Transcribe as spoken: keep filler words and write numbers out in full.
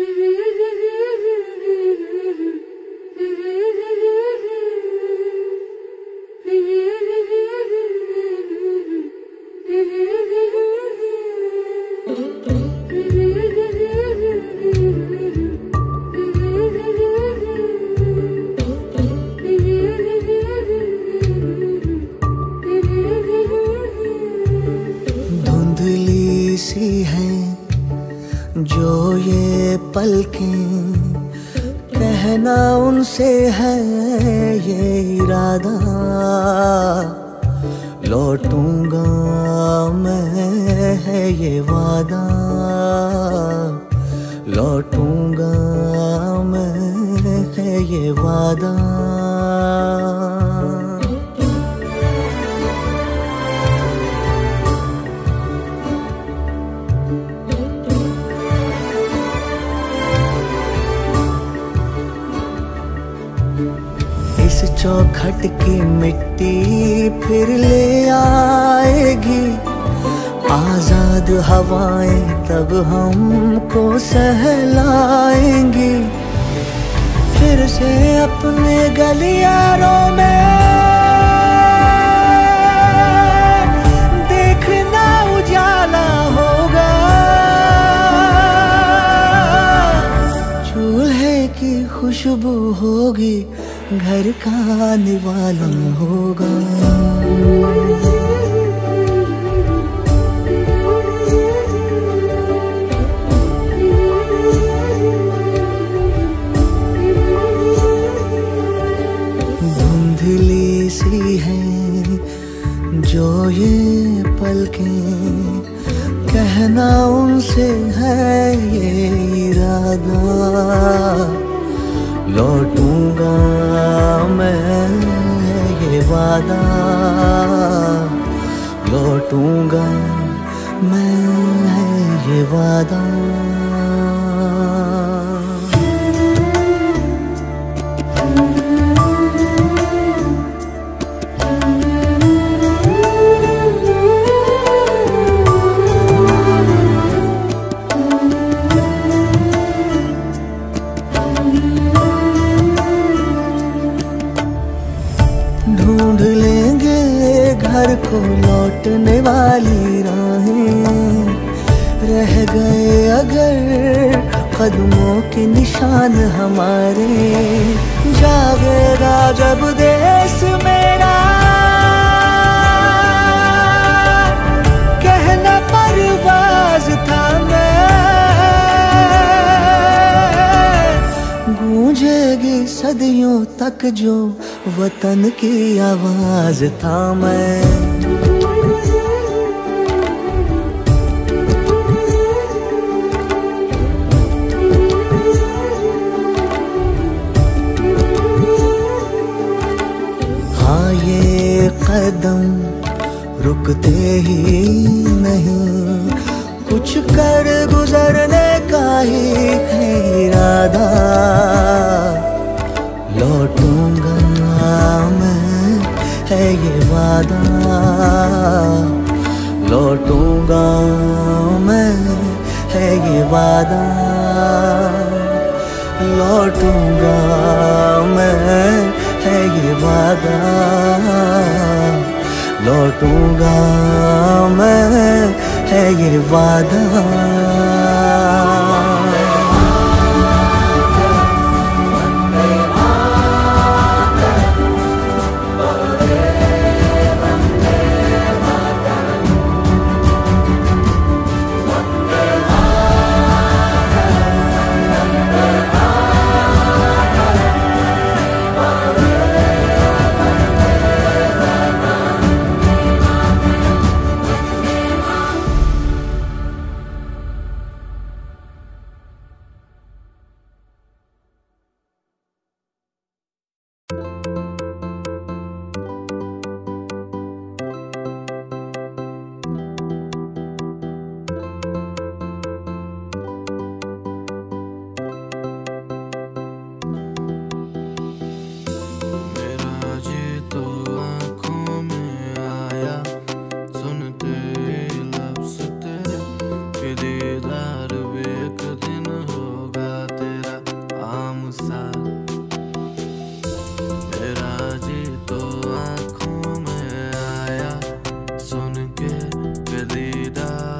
धुंधली सी है जो ये पलकें, कहना उनसे है ये इरादा, लौटूंगा मैं है ये वादा, लौटूंगा मैं है ये वादा। इस चौखट की मिट्टी फिर ले आएगी, आजाद हवाएं तब हमको सहलाएंगी, फिर से अपने गलियारों में देखना उजाला होगा, चूल्हे की खुशबू होगी, घर का निवाला होगा। धुंधली सी है जो ये पलकें, कहना उनसे है ये इरादा, लौटूंगा मैं ये वादा, लौटूंगा मैं ये वादा। ढूंढ लेंगे घर को लौटने वाली राहें, रह गए अगर कदमों के निशान हमारे, जागेगा जब देश मेरा कहना परवाज था मैं, गूंजेगी सदियों तक जो वतन की आवाज था मैं। हाँ ये कदम रुकते ही नहीं, कुछ कर गुजरने का ही है इरादा, लौटूंगा मैं है ये वादा, लौटूंगा मैं है ये वादा, लौटूंगा मैं है ये वादा, लौटूंगा मैं है ये वादा। अलविदा।